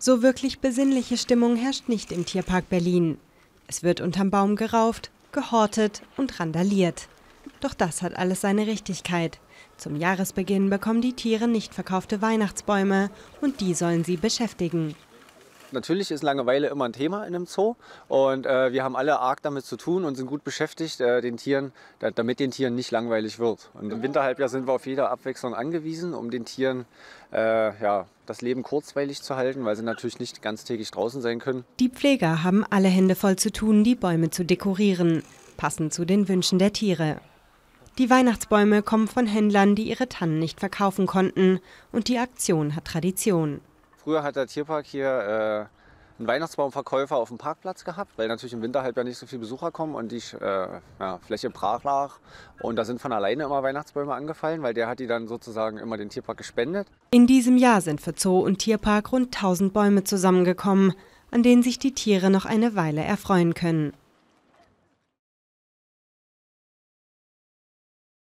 So wirklich besinnliche Stimmung herrscht nicht im Tierpark Berlin. Es wird unterm Baum gerauft, gehortet und randaliert. Doch das hat alles seine Richtigkeit. Zum Jahresbeginn bekommen die Tiere nicht verkaufte Weihnachtsbäume und die sollen sie beschäftigen. Natürlich ist Langeweile immer ein Thema in einem Zoo und wir haben alle arg damit zu tun und sind gut beschäftigt, damit den Tieren nicht langweilig wird. Und im Winterhalbjahr sind wir auf jede Abwechslung angewiesen, um den Tieren das Leben kurzweilig zu halten, weil sie natürlich nicht ganztägig draußen sein können. Die Pfleger haben alle Hände voll zu tun, die Bäume zu dekorieren, passend zu den Wünschen der Tiere. Die Weihnachtsbäume kommen von Händlern, die ihre Tannen nicht verkaufen konnten, und die Aktion hat Tradition. Früher hat der Tierpark hier einen Weihnachtsbaumverkäufer auf dem Parkplatz gehabt, weil natürlich im Winterhalbjahr nicht so viele Besucher kommen und die Fläche brach lag. Und da sind von alleine immer Weihnachtsbäume angefallen, weil der hat die dann sozusagen immer den Tierpark gespendet. In diesem Jahr sind für Zoo und Tierpark rund 1000 Bäume zusammengekommen, an denen sich die Tiere noch eine Weile erfreuen können.